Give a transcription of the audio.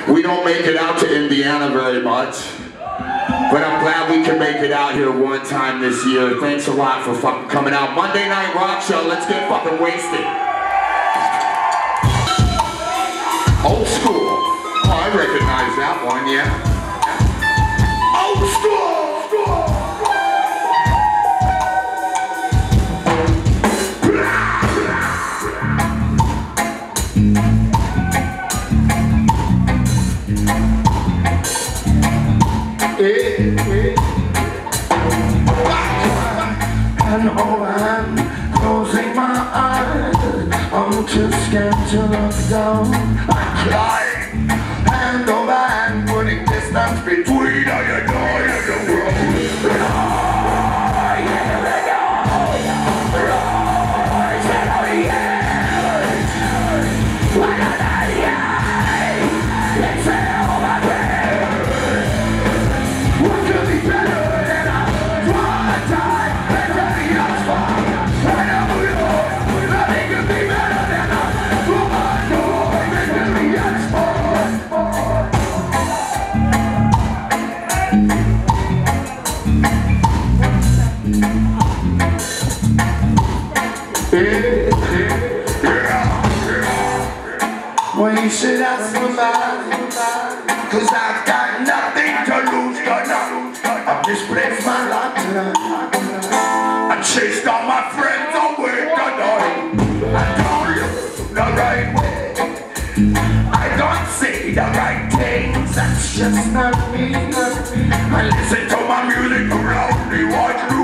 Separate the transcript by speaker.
Speaker 1: We don't make it out to Indiana very much, but I'm glad we can make it out here one time this year. Thanks a lot for fucking coming out. Monday Night Rock Show, let's get fucking wasted. Old school. Oh, I recognize that one, yeah. Old school!
Speaker 2: And oh, I'm closing my eyes. I'm too scared to look down. I'm crying. And oh, I'm putting distance between all your noise and the world. Well, you should ask somebody, cause I've got nothing to lose, I've misplaced my life tonight. I chased all my friends away tonight. I don't look the right way, I don't say the right things. That's just not me. I listen to my music around me, watch me.